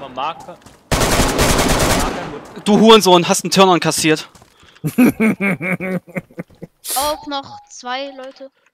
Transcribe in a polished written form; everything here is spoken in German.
mal Marker. Du Hurensohn, hast einen Turner kassiert. Auch noch 2 Leute.